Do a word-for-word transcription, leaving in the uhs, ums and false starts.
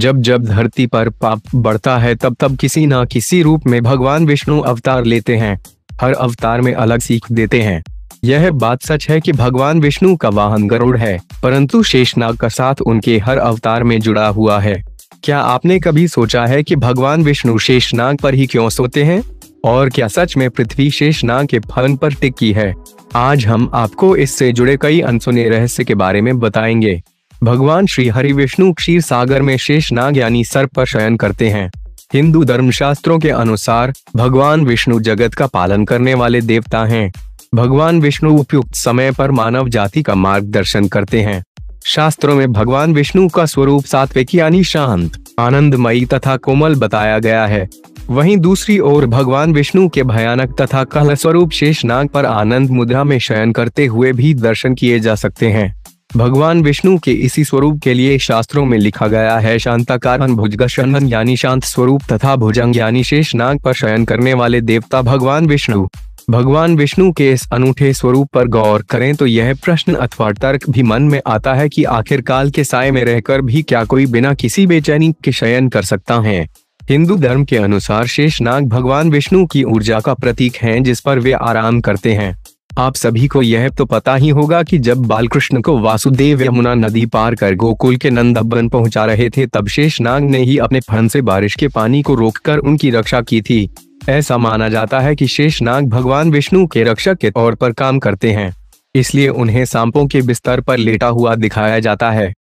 जब जब धरती पर पाप बढ़ता है तब तब किसी न किसी रूप में भगवान विष्णु अवतार लेते हैं। हर अवतार में अलग सीख देते हैं। यह बात सच है कि भगवान विष्णु का वाहन गरुड़ है, परंतु शेषनाग का साथ उनके हर अवतार में जुड़ा हुआ है। क्या आपने कभी सोचा है कि भगवान विष्णु शेषनाग पर ही क्यों सोते हैं? और क्या सच में पृथ्वी शेषनाग के फन पर टिकी है? आज हम आपको इससे जुड़े कई अनसुने रहस्य के बारे में बताएंगे। भगवान श्री हरि विष्णु क्षीर सागर में शेषनाग यानी सर्प पर शयन करते हैं। हिंदू धर्मशास्त्रों के अनुसार भगवान विष्णु जगत का पालन करने वाले देवता हैं। भगवान विष्णु उपयुक्त समय पर मानव जाति का मार्गदर्शन करते हैं। शास्त्रों में भगवान विष्णु का स्वरूप सात्विक यानी शांत, आनंदमयी तथा कोमल बताया गया है। वहीं दूसरी ओर भगवान विष्णु के भयानक तथा काल स्वरूप शेषनाग पर आनंद मुद्रा में शयन करते हुए भी दर्शन किए जा सकते हैं। भगवान विष्णु के इसी स्वरूप के लिए शास्त्रों में लिखा गया है, शांताकारं भुजगशयनं यानी शांत स्वरूप तथा भुजंग यानी शेषनाग पर शयन करने वाले देवता भगवान विष्णु। भगवान विष्णु के इस अनूठे स्वरूप पर गौर करें तो यह प्रश्न अथवा तर्क भी मन में आता है कि आखिर काल के साए में रहकर भी क्या कोई बिना किसी बेचैनी के शयन कर सकता है? हिंदू धर्म के अनुसार शेषनाग भगवान विष्णु की ऊर्जा का प्रतीक हैं, जिस पर वे आराम करते हैं। आप सभी को यह तो पता ही होगा कि जब बालकृष्ण को वासुदेव यमुना नदी पार कर गोकुल के नंदवन पहुंचा रहे थे, तब शेषनाग ने ही अपने फन से बारिश के पानी को रोककर उनकी रक्षा की थी। ऐसा माना जाता है कि शेषनाग भगवान विष्णु के रक्षक के तौर पर काम करते हैं, इसलिए उन्हें सांपों के बिस्तर पर लेटा हुआ दिखाया जाता है।